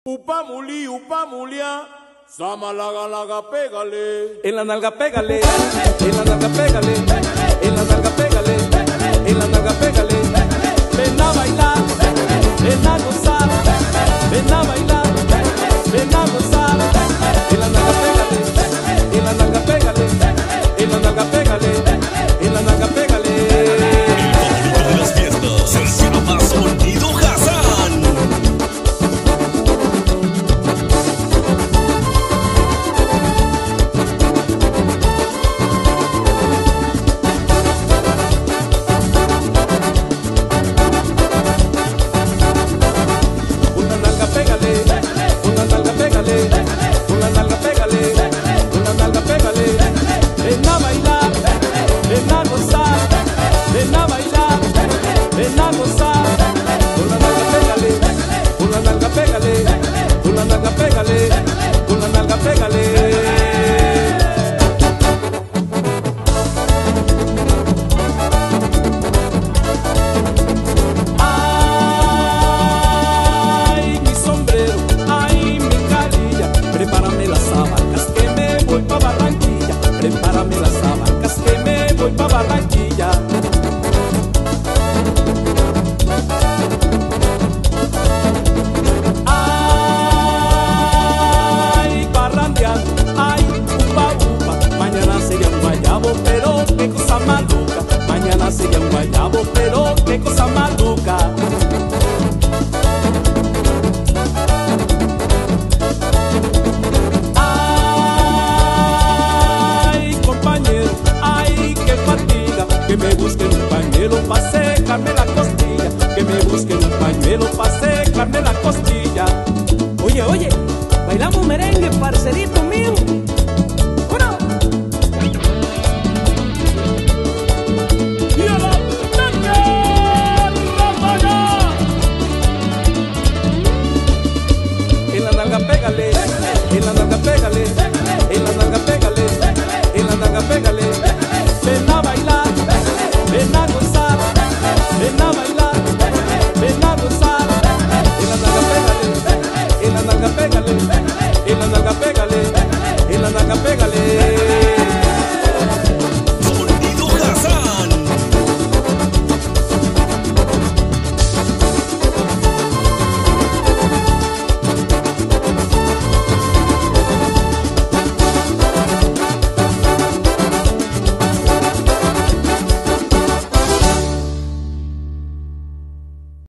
Upamulia, sama laga pégale. En la nalga pégale, en la nalga pégale, en la nalga pégale, en la nalga pégale. Ven a bailar, ven a gozar, ven a bailar, ven a gozar. En la nalga pégale, en la nalga pégale, en la nalga pégale, en la nalga pégale. El favorito de las fiestas, el cielo más sonido Hassan. Una nalga pégale, una nalga pégale, una nalga pégale, una nalga pégale. Ven a bailar, ven a gozar, ven a bailar, ven a gozar. Una nalga pégale, una nalga pégale, una nalga pégale, una nalga pégale. Ay, mi sombrero, ay, mi carilla, prepárame las sabacas que me voy pa' Barranquilla, prepárame las sabacas que me voy pa' Barranquilla. Ay, parrandeando, ay, upa, upa, mañana sería un guayabo, pero qué cosa maluca, mañana sería un guayabo, pero qué cosa maluca. Ay, compañero, ay, qué fatiga, que me busquen un pañuelo pa' secarme la costilla, que me busquen un pañuelo pa' secarme la costilla. Oye, oye, bailamos merengue, parcerito mío. ¡Uno! Y a la merengue, ráfaga. En la nalga pégale, en la